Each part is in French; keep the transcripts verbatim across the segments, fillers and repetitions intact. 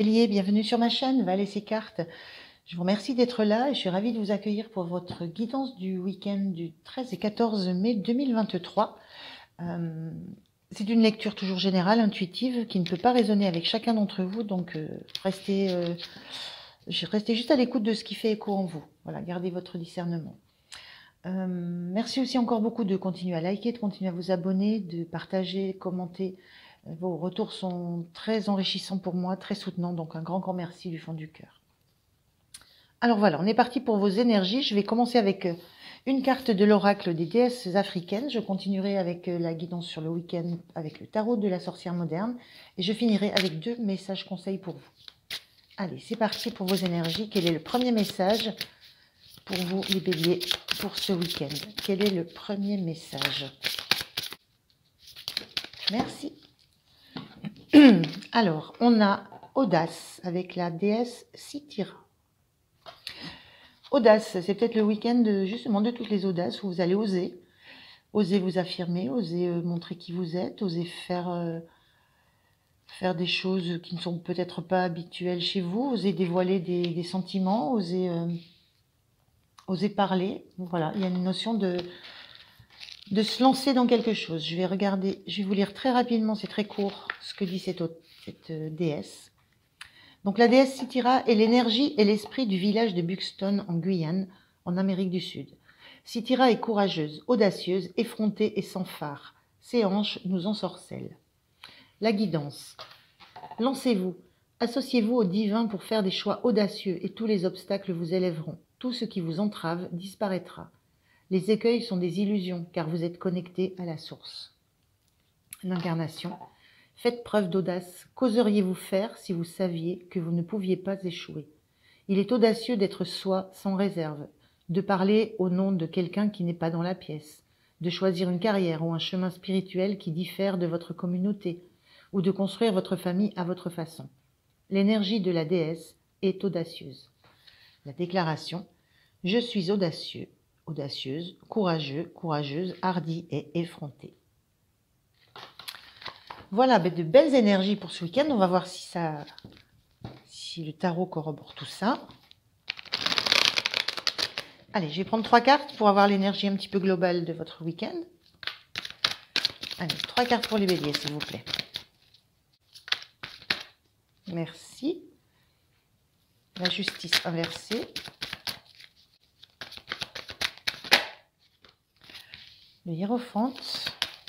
Bélier, bienvenue sur ma chaîne, Val et ses cartes. Je vous remercie d'être là et je suis ravie de vous accueillir pour votre guidance du week-end du treize et quatorze mai deux mille vingt-trois. Euh, c'est une lecture toujours générale, intuitive, qui ne peut pas résonner avec chacun d'entre vous, donc euh, restez, euh, restez juste à l'écoute de ce qui fait écho en vous. Voilà, gardez votre discernement. Euh, merci aussi encore beaucoup de continuer à liker, de continuer à vous abonner, de partager, commenter. Vos retours sont très enrichissants pour moi, très soutenants, donc un grand, grand merci du fond du cœur. Alors voilà, on est parti pour vos énergies. Je vais commencer avec une carte de l'oracle des déesses africaines. Je continuerai avec la guidance sur le week-end avec le tarot de la sorcière moderne. Et je finirai avec deux messages conseils pour vous. Allez, c'est parti pour vos énergies. Quel est le premier message pour vous, les béliers, pour ce week-end? Quel est le premier message? Merci. Alors, on a Audace avec la déesse Cythira. Audace, c'est peut-être le week-end justement de toutes les audaces où vous allez oser. Oser vous affirmer, oser euh, montrer qui vous êtes, oser faire, euh, faire des choses qui ne sont peut-être pas habituelles chez vous, oser dévoiler des, des sentiments, oser, euh, oser parler. Voilà, il y a une notion de, de se lancer dans quelque chose. Je vais regarder, je vais vous lire très rapidement, c'est très court, ce que dit cette, cette euh, déesse. Donc la déesse Cythira est l'énergie et l'esprit du village de Buxton en Guyane, en Amérique du Sud. Cythira est courageuse, audacieuse, effrontée et sans phare. Ses hanches nous ensorcellent. La guidance. Lancez-vous, associez-vous au divin pour faire des choix audacieux et tous les obstacles vous élèveront. Tout ce qui vous entrave disparaîtra. Les écueils sont des illusions car vous êtes connectés à la source. L'incarnation. Faites preuve d'audace. Qu'oseriez-vous faire si vous saviez que vous ne pouviez pas échouer? Il est audacieux d'être soi sans réserve, de parler au nom de quelqu'un qui n'est pas dans la pièce, de choisir une carrière ou un chemin spirituel qui diffère de votre communauté, ou de construire votre famille à votre façon. L'énergie de la déesse est audacieuse. La déclaration « Je suis audacieux, audacieuse, courageux, courageuse, hardi et effronté ». Voilà, de belles énergies pour ce week-end. On va voir si, ça, si le tarot corrobore tout ça. Allez, je vais prendre trois cartes pour avoir l'énergie un petit peu globale de votre week-end. Allez, trois cartes pour les béliers, s'il vous plaît. Merci. La justice inversée. Le hiérophante.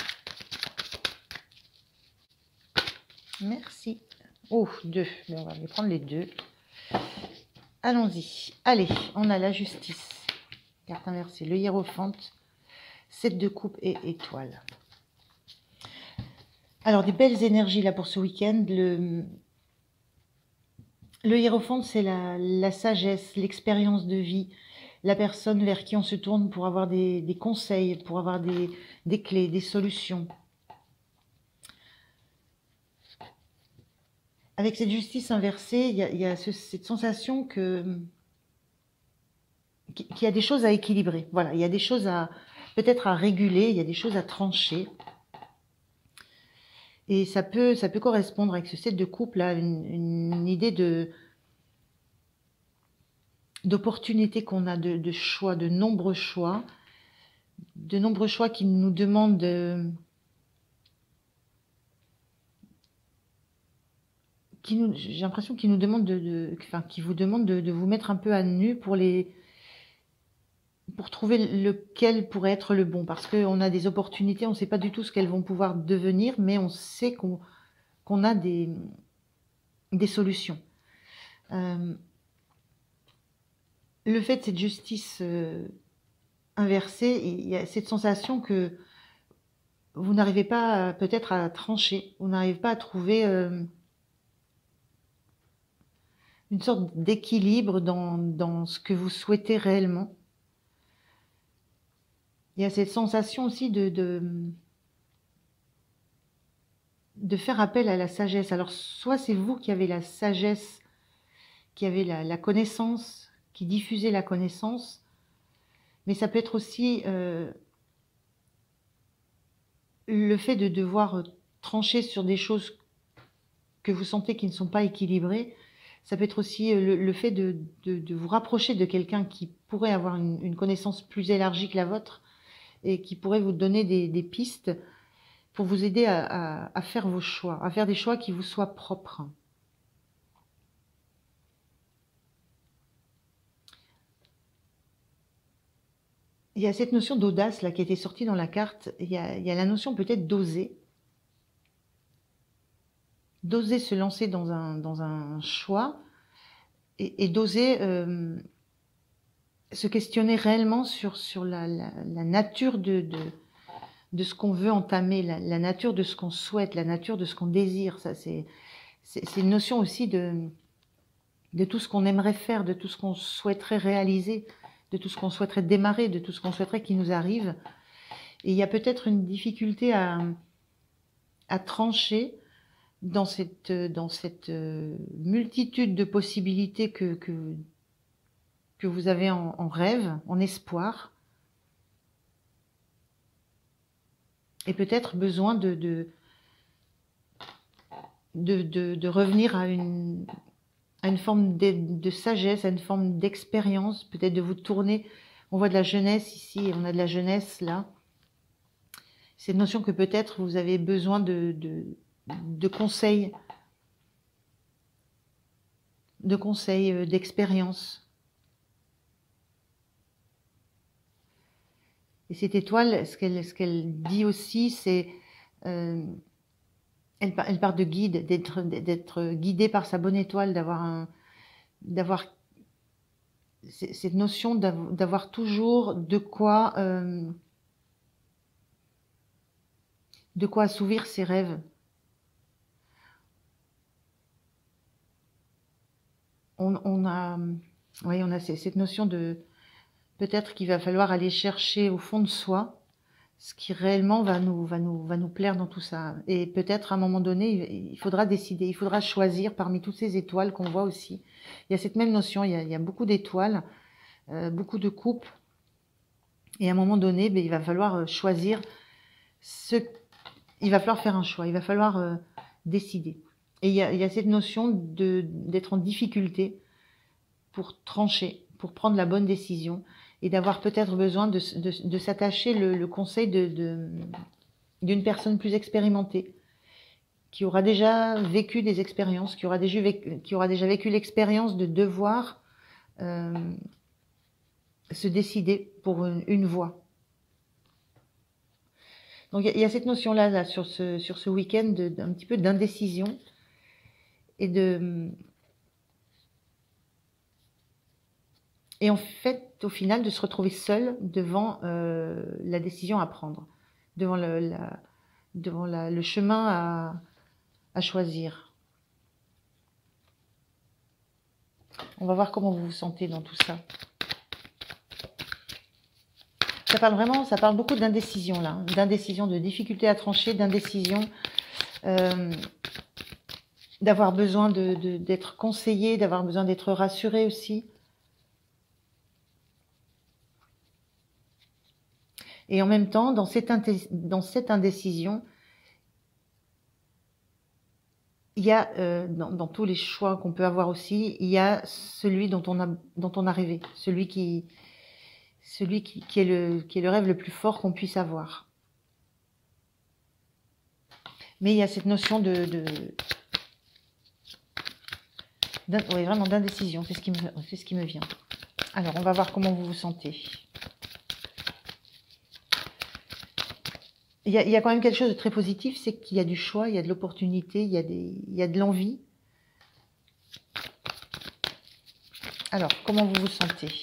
Merci. Oh, deux. Mais on va les prendre les deux. Allons-y. Allez, on a la justice. Carte inversée. Le hiérophante. Sept de coupe et étoile. Alors, des belles énergies là pour ce week-end. Le, le hiérophante, c'est la, la sagesse, l'expérience de vie. La personne vers qui on se tourne pour avoir des, des conseils, pour avoir des, des clés, des solutions. Avec cette justice inversée, il y a, il y a ce, cette sensation que qu'il y a des choses à équilibrer. Voilà, il y a des choses à peut-être à réguler, il y a des choses à trancher. Et ça peut, ça peut correspondre avec ce sept de coupe là, une, une idée de d'opportunité qu'on a, de, de choix, de nombreux choix, de nombreux choix qui nous demandent de, qui nous, j'ai l'impression qu'ils nous demandent de, de, enfin, qui vous demandent de, de vous mettre un peu à nu pour les, pour trouver lequel pourrait être le bon, parce qu'on a des opportunités, on ne sait pas du tout ce qu'elles vont pouvoir devenir, mais on sait qu'on qu'on a des, des solutions. Euh, le fait de cette justice euh, inversée, il y a cette sensation que vous n'arrivez pas peut-être à trancher, vous n'arrivez pas à trouver euh, une sorte d'équilibre dans, dans ce que vous souhaitez réellement. Il y a cette sensation aussi de, de, de faire appel à la sagesse. Alors, soit c'est vous qui avez la sagesse, qui avez la, la connaissance, qui diffusez la connaissance, mais ça peut être aussi euh, le fait de devoir trancher sur des choses que vous sentez qui ne sont pas équilibrés, ça peut être aussi le, le fait de, de, de vous rapprocher de quelqu'un qui pourrait avoir une, une connaissance plus élargie que la vôtre et qui pourrait vous donner des, des pistes pour vous aider à, à, à faire vos choix, à faire des choix qui vous soient propres. Il y a cette notion d'audace là qui a été sortie dans la carte. Il y a, il y a la notion peut-être d'oser. D'oser se lancer dans un, dans un choix et, et d'oser euh, se questionner réellement sur, sur la, la, la nature de, de, de ce qu'on veut entamer, la, la nature de ce qu'on souhaite, la nature de ce qu'on désire. Ça, c'est, c'est, c'est une notion aussi de, de tout ce qu'on aimerait faire, de tout ce qu'on souhaiterait réaliser, de tout ce qu'on souhaiterait démarrer, de tout ce qu'on souhaiterait qui nous arrive. Et il y a peut-être une difficulté à, à trancher dans cette, dans cette multitude de possibilités que, que, que vous avez en, en rêve, en espoir. Et peut-être besoin de, de, de, de, de revenir à une, à une forme de, de sagesse, à une forme d'expérience, peut-être de vous tourner. On voit de la jeunesse ici, on a de la jeunesse là. Cette notion que peut-être vous avez besoin de, de, de conseils, de conseils, d'expérience. Et cette étoile, ce qu'elle ce qu'elle dit aussi, c'est euh, elle, elle part de guide, d'être d'être guidée par sa bonne étoile, d'avoir un, d'avoir cette notion d'avoir toujours de quoi euh, de quoi assouvir ses rêves. On, on a, oui, on a cette notion de peut-être qu'il va falloir aller chercher au fond de soi ce qui réellement va nous, va nous, va nous plaire dans tout ça. Et peut-être à un moment donné, il faudra décider, il faudra choisir parmi toutes ces étoiles qu'on voit aussi. Il y a cette même notion, il y a, il y a beaucoup d'étoiles, euh, beaucoup de coupes. Et à un moment donné, ben, il va falloir choisir ce... Il va falloir faire un choix, il va falloir euh, décider. Et il y a, il y a cette notion de, d'être en difficulté pour trancher, pour prendre la bonne décision et d'avoir peut-être besoin de, de, de s'attacher le, le conseil de, de, d'une personne plus expérimentée, qui aura déjà vécu des expériences, qui aura déjà vécu, qui aura déjà vécu l'expérience de devoir euh, se décider pour une, une voie. Donc il y, y a cette notion-là là, sur ce, sur ce week-end d'un petit peu d'indécision et de... Et en fait, au final, de se retrouver seul devant euh, la décision à prendre, devant le, la, devant la, le chemin à, à choisir. On va voir comment vous vous sentez dans tout ça. Ça parle vraiment, ça parle beaucoup d'indécision là, d'indécision, de difficulté à trancher, d'indécision, euh, d'avoir besoin de, de, d'être conseillé, d'avoir besoin d'être rassuré aussi. Et en même temps, dans cette, dans cette indécision, il y a, euh, dans, dans tous les choix qu'on peut avoir aussi, il y a celui dont on a, dont on a rêvé, celui qui, celui qui, qui, est le, qui est le rêve le plus fort qu'on puisse avoir. Mais il y a cette notion de, de oui, vraiment d'indécision, c'est ce qui me, c'est ce qui me vient. Alors, on va voir comment vous vous sentez. Il y, a, il y a quand même quelque chose de très positif, c'est qu'il y a du choix, il y a de l'opportunité, il y a des, il y a de l'envie. Alors, comment vous vous sentez?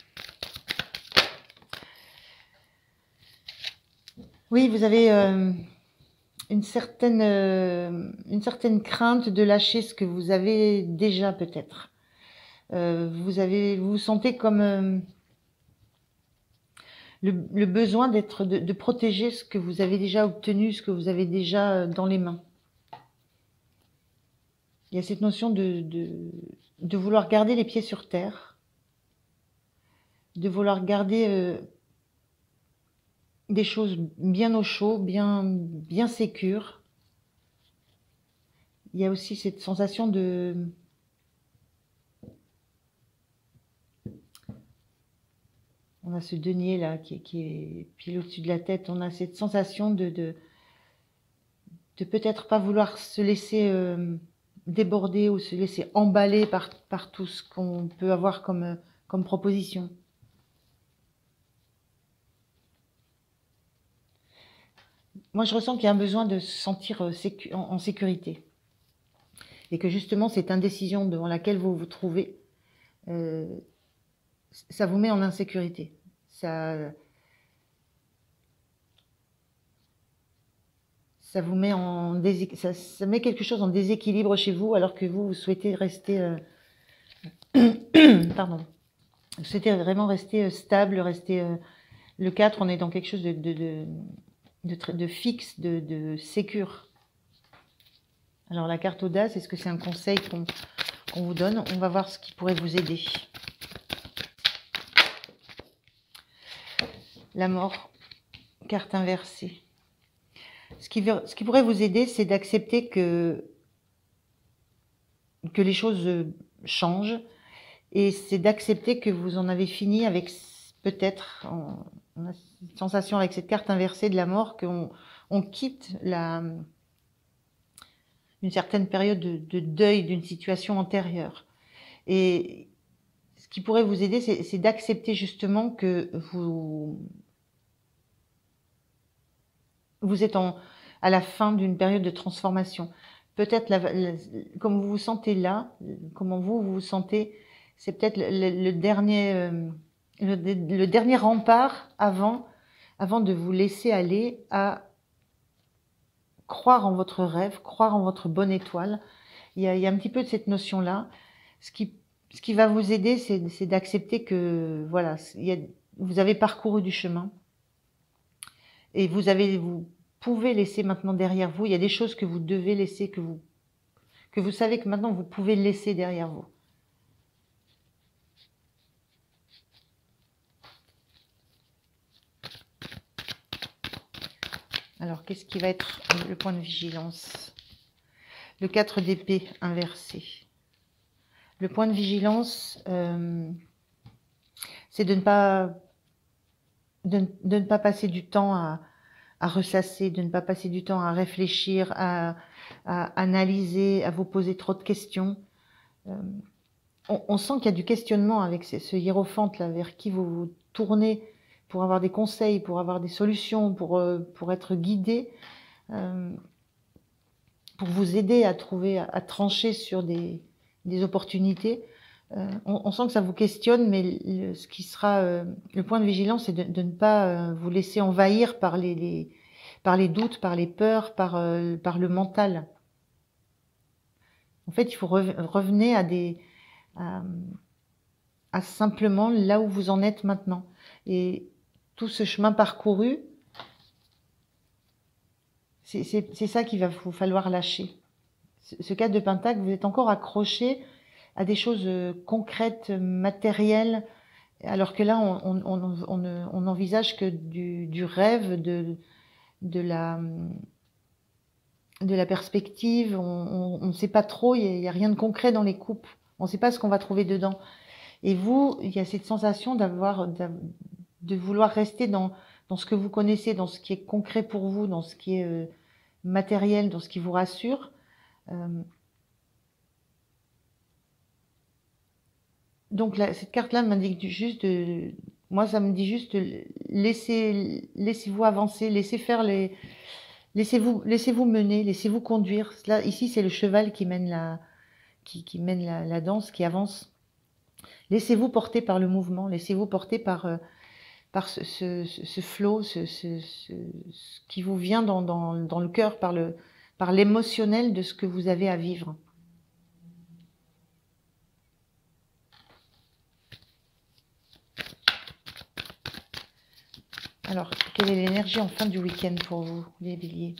Oui, vous avez euh, une certaine, euh, une certaine crainte de lâcher ce que vous avez déjà peut-être. Euh, vous avez, vous vous sentez comme euh, le, le besoin d'être, de, de protéger ce que vous avez déjà obtenu, ce que vous avez déjà dans les mains. Il y a cette notion de, de, de vouloir garder les pieds sur terre, de vouloir garder euh, des choses bien au chaud, bien, bien sécures, il y a aussi cette sensation de... On a ce denier là qui, qui est pile au-dessus de la tête. On a cette sensation de, de, de peut-être pas vouloir se laisser euh, déborder ou se laisser emballer par, par tout ce qu'on peut avoir comme, comme proposition. Moi, je ressens qu'il y a un besoin de se sentir sécu- en, en sécurité. Et que justement, cette indécision devant laquelle vous vous trouvez, euh, ça vous met en insécurité. Ça, ça vous met en désé- ça, ça met quelque chose en déséquilibre chez vous, alors que vous, vous souhaitez rester, euh, pardon, vous souhaitez vraiment rester euh, stable, rester. Euh, le quatre, on est dans quelque chose de, de, de, de, très- de fixe, de, de sécure. Alors la carte audace, est-ce que c'est un conseil qu'on qu'on vous donne? On va voir ce qui pourrait vous aider. La mort, carte inversée. Ce qui, veut- ce qui pourrait vous aider, c'est d'accepter que, que les choses euh, changent, et c'est d'accepter que vous en avez fini avec, s- peut-être, on, on a cette sensation avec cette carte inversée de la mort, qu'on on quitte la, une certaine période de, de deuil d'une situation antérieure. Et ce qui pourrait vous aider, c'est c'est d'accepter justement que vous, vous êtes en, à la fin d'une période de transformation. Peut-être, la, la- comme vous vous sentez là, comment vous vous, vous sentez, c'est peut-être le, le- le dernier, euh, le, le dernier rempart avant, avant de vous laisser aller à croire en votre rêve, croire en votre bonne étoile. Il y a, il y a un petit peu de cette notion-là. Ce qui, ce qui va vous aider, c'est c'est d'accepter que, voilà, il y a, vous avez parcouru du chemin et vous avez, vous pouvez laisser maintenant derrière vous. Il y a des choses que vous devez laisser, que vous, que vous savez que maintenant vous pouvez laisser derrière vous. Alors, qu'est-ce qui va être le point de vigilance? Le quatre d'épée inversé. Le point de vigilance, euh, c'est de ne pas de, de ne pas passer du temps à, à ressasser, de ne pas passer du temps à réfléchir, à, à analyser, à vous poser trop de questions. Euh, on, on sent qu'il y a du questionnement avec ce, ce hiérophante là vers qui vous vous tournez pour avoir des conseils, pour avoir des solutions, pour, euh, pour être guidé, euh, pour vous aider à trouver, à, à trancher sur des, des opportunités. Euh, on, on sent que ça vous questionne, mais le, ce qui sera euh, le point de vigilance, c'est de, de ne pas euh, vous laisser envahir par les, les, par les doutes, par les peurs, par, euh, par le mental. En fait, il faut rev revenir à des, à, à simplement là où vous en êtes maintenant. Et tout ce chemin parcouru, c'est ça qu'il va vous falloir lâcher. Ce, ce cadre de Pentacle, vous êtes encore accroché à des choses euh, concrètes, matérielles, alors que là, on, on, on, on, on envisage que du, du rêve, de, de, la, de la perspective. On ne sait pas trop, il n'y a, a rien de concret dans les coupes. On ne sait pas ce qu'on va trouver dedans. Et vous, il y a cette sensation d'avoir, de vouloir rester dans, dans ce que vous connaissez, dans ce qui est concret pour vous, dans ce qui est euh, matériel, dans ce qui vous rassure. Euh, donc là, cette carte-là m'indique juste, de, moi ça me dit juste, laissez, laissez-vous avancer, laissez faire les, laissez-vous, laissez-vous mener, laissez-vous conduire. Là, ici, c'est le cheval qui mène la, qui, qui mène la, la danse, qui avance. Laissez-vous porter par le mouvement, laissez-vous porter par, euh, par ce, ce, ce flot, ce, ce, ce, ce qui vous vient dans, dans, dans le cœur, par le, par l'émotionnel de ce que vous avez à vivre. Alors, quelle est l'énergie en fin du week-end pour vous, les béliers?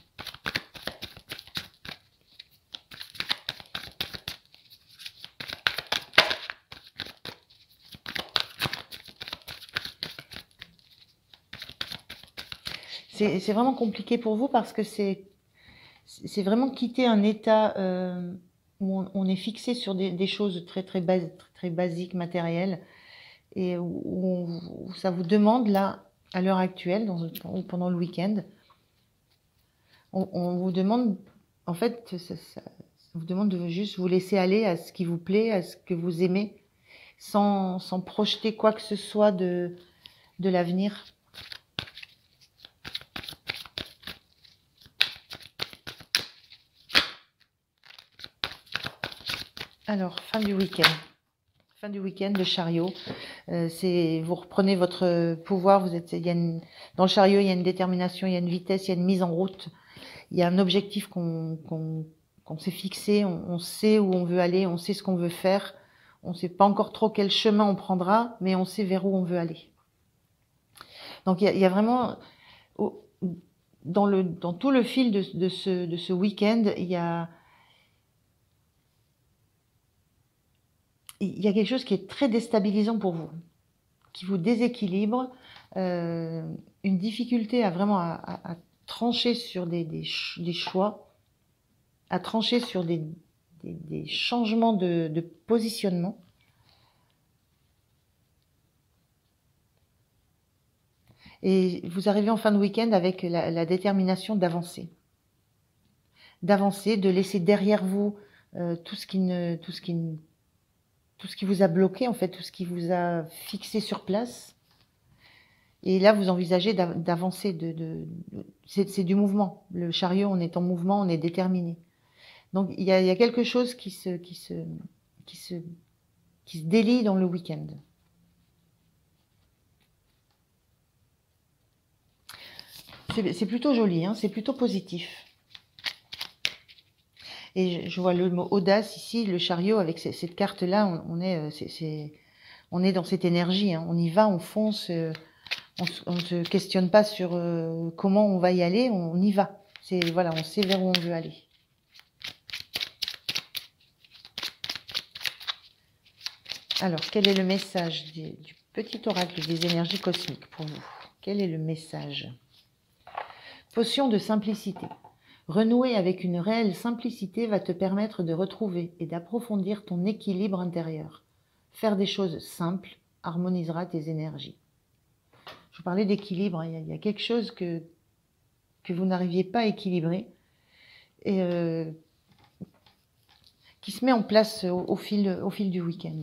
C'est vraiment compliqué pour vous parce que c'est c'est vraiment quitter un état euh, où on, on est fixé sur des, des choses très très, bas, très très basiques, matérielles, et où, où, où ça vous demande là, à l'heure actuelle, dans, ou pendant le week-end, on, on vous demande, en fait, ça, ça, ça vous demande de juste vous laisser aller à ce qui vous plaît, à ce que vous aimez, sans, sans projeter quoi que ce soit de, de l'avenir. Alors, fin du week-end. Fin du week-end, le chariot. Euh, c'est, vous reprenez votre pouvoir. Vous êtes, il y a une, dans le chariot, il y a une détermination, il y a une vitesse, il y a une mise en route. Il y a un objectif qu'on qu'on, qu'on s'est fixé. On, on sait où on veut aller, on sait ce qu'on veut faire. On ne sait pas encore trop quel chemin on prendra, mais on sait vers où on veut aller. Donc, il y a, il y a vraiment, dans, le, dans tout le fil de, de ce, de ce week-end, il y a il y a quelque chose qui est très déstabilisant pour vous, qui vous déséquilibre, euh, une difficulté à vraiment à, à, à trancher sur des, des, des, choix, à trancher sur des, des, des changements de, de positionnement. Et vous arrivez en fin de week-end avec la, la détermination d'avancer. D'avancer, de laisser derrière vous euh, tout ce qui ne... Tout ce qui ne tout ce qui vous a bloqué, en fait, tout ce qui vous a fixé sur place. Et là, vous envisagez d'avancer. De, de, de, c'est du mouvement. Le chariot, on est en mouvement, on est déterminé. Donc, il y a, il y a quelque chose qui se, qui, se, qui, se, qui se délie dans le week-end. C'est plutôt joli, hein, c'est plutôt positif. Et je, je vois le mot audace ici, le chariot, avec cette, cette carte-là, on, on, est, c'est, c'est, on est dans cette énergie. Hein. On y va, on fonce, euh, on ne se questionne pas sur euh, comment on va y aller, on y va. C'est, voilà, on sait vers où on veut aller. Alors, quel est le message du, du petit oracle des énergies cosmiques pour vous? Quel est le message? Potion de simplicité. Renouer avec une réelle simplicité va te permettre de retrouver et d'approfondir ton équilibre intérieur. Faire des choses simples harmonisera tes énergies. Je vous parlais d'équilibre, il, il y a quelque chose que, que vous n'arriviez pas à équilibrer et euh, qui se met en place au, au, fil, au fil du week-end.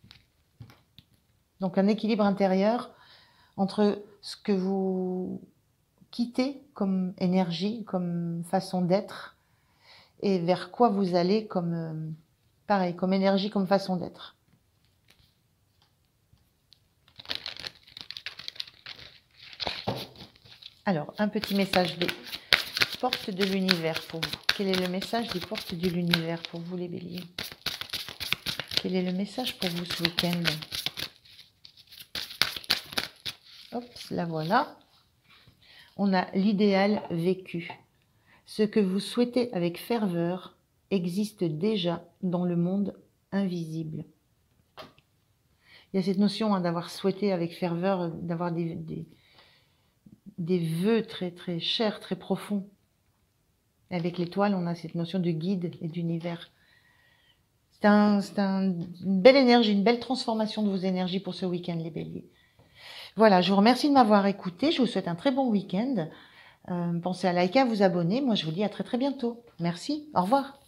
Donc un équilibre intérieur entre ce que vous quittez comme énergie, comme façon d'être, et vers quoi vous allez comme, euh, pareil, comme énergie, comme façon d'être. Alors, un petit message des portes de l'univers pour vous. Quel est le message des portes de l'univers pour vous, les béliers? Quel est le message pour vous ce week-end? Hop, la voilà. On a l'idéal vécu. Ce que vous souhaitez avec ferveur existe déjà dans le monde invisible. Il y a cette notion hein, d'avoir souhaité avec ferveur, d'avoir des, des, des vœux très très chers, très profonds. Avec l'étoile, on a cette notion de guide et d'univers. C'est un, c'est un, une belle énergie, une belle transformation de vos énergies pour ce week-end, les béliers. Voilà, je vous remercie de m'avoir écouté. Je vous souhaite un très bon week-end. Euh, pensez à liker, à vous abonner. Moi, je vous dis à très très bientôt. Merci. Au revoir.